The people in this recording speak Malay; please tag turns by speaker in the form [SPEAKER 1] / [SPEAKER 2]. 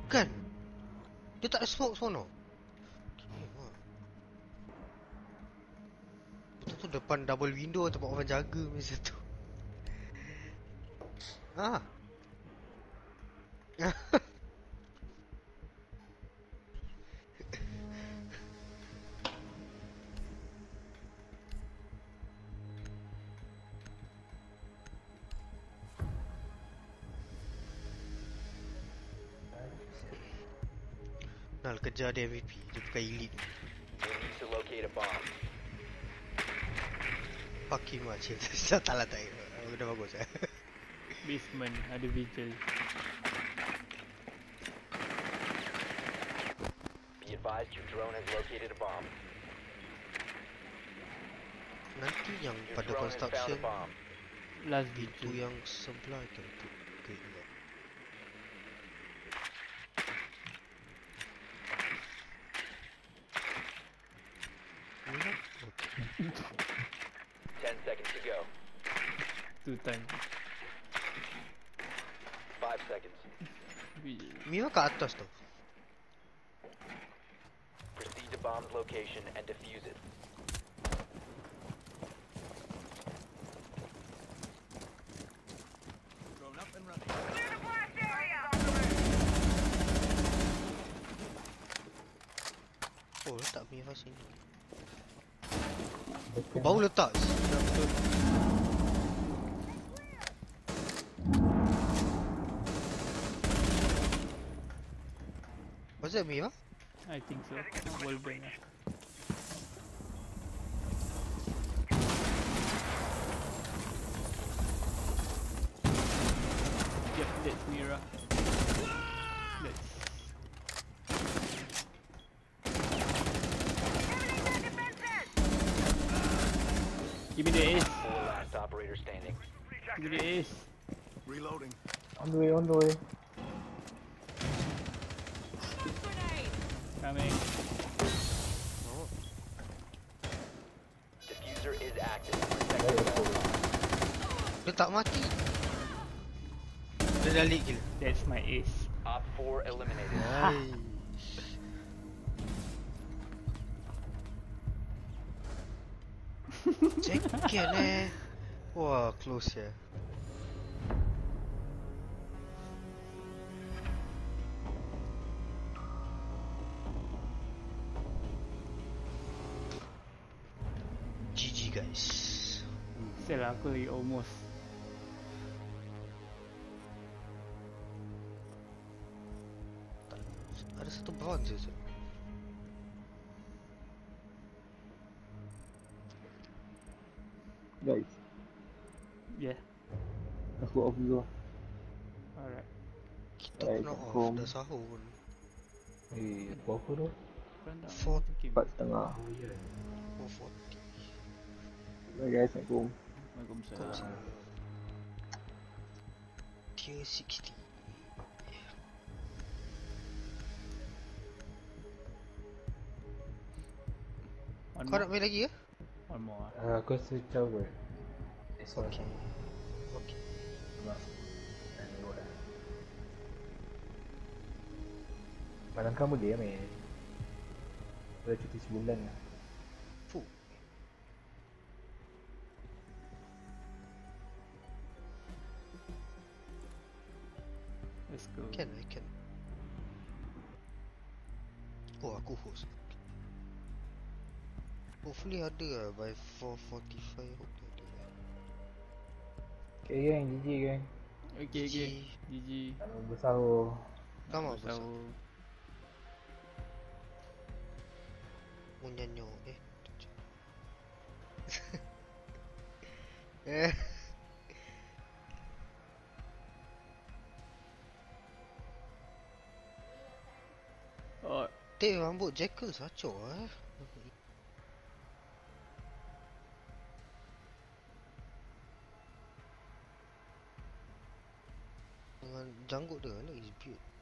[SPEAKER 1] Kan? Dia tak ada smoke sono. Betul tu depan double window tempat orang jaga macam tu. Ah. Nal kejar dia MVP, dia bukan elite.
[SPEAKER 2] You need to locate a bomb.
[SPEAKER 1] Fuck him lah cik. Tak lah tak. Udah bagus eh.
[SPEAKER 3] Basement ada vigil.
[SPEAKER 2] Be advised your drone has located a bomb.
[SPEAKER 1] Nanti yang
[SPEAKER 2] Your
[SPEAKER 1] pada
[SPEAKER 2] drone has found
[SPEAKER 1] construction
[SPEAKER 2] a bomb.
[SPEAKER 3] Last
[SPEAKER 1] itu
[SPEAKER 3] vigil.
[SPEAKER 1] yang sebelah kan put grade lock. Ni lah. Okay.
[SPEAKER 2] 10 seconds to go.
[SPEAKER 3] 2 times.
[SPEAKER 2] 5 seconds.
[SPEAKER 3] Vigil.
[SPEAKER 1] Mira kat atas tu.
[SPEAKER 2] Proceed to bomb's location and defuse it.
[SPEAKER 1] Oh letak Mira sini. Baru letak. Sedap betul. Was that Mira?
[SPEAKER 3] I think so. Wall bang lah. Yep, that's Mira. That's give me the ace.
[SPEAKER 2] 4 last operator standing.
[SPEAKER 3] Give me the ace.
[SPEAKER 4] Reloading.
[SPEAKER 5] On the way, on the way.
[SPEAKER 3] Coming.
[SPEAKER 1] Oh.
[SPEAKER 2] Diffuser is active. Protect the bomb.
[SPEAKER 1] Dia tak mati. Dia dah leak gila.
[SPEAKER 3] That's my ace.
[SPEAKER 2] Op 4 eliminated.
[SPEAKER 1] Nice. Cekian Wah, close ya. GG guys.
[SPEAKER 3] Sel lah, aku lagi almost.
[SPEAKER 1] Ada satu bronze je.
[SPEAKER 5] Guys,
[SPEAKER 3] Yeah.
[SPEAKER 5] let's go off dulu.
[SPEAKER 3] Alright.
[SPEAKER 1] Kita
[SPEAKER 5] Baik,
[SPEAKER 1] kena off
[SPEAKER 5] Kom.
[SPEAKER 1] dah sahur pun.
[SPEAKER 5] Berapa tu?
[SPEAKER 3] Korang tak
[SPEAKER 1] 4
[SPEAKER 3] game.
[SPEAKER 5] 4.30.
[SPEAKER 1] 440.
[SPEAKER 5] Bye guys, Assalamualaikum.
[SPEAKER 3] Waalaikumsalam.
[SPEAKER 1] Tier 60.
[SPEAKER 3] One
[SPEAKER 1] Kau
[SPEAKER 3] more.
[SPEAKER 1] nak main lagi ya?
[SPEAKER 3] One more ah.
[SPEAKER 5] Aku rasa cover.
[SPEAKER 1] Okay. Okay.
[SPEAKER 5] Malam kamu dia main. Dah cuti sebulan lah.
[SPEAKER 1] Fuh.
[SPEAKER 3] Let's go.
[SPEAKER 1] I can. Oh, aku host. Hopefully ada lah by 4:45. Hope ada lah.
[SPEAKER 5] Okay gang, GG gang.
[SPEAKER 3] Okay, okay.
[SPEAKER 1] GG.
[SPEAKER 3] GG.
[SPEAKER 5] Bersahur.
[SPEAKER 1] Come on, besar.
[SPEAKER 3] So,
[SPEAKER 1] Munyanyo. Eh.
[SPEAKER 3] oh,
[SPEAKER 1] Teh rambut Jekyll sacok Dengan janggut dia lah is build.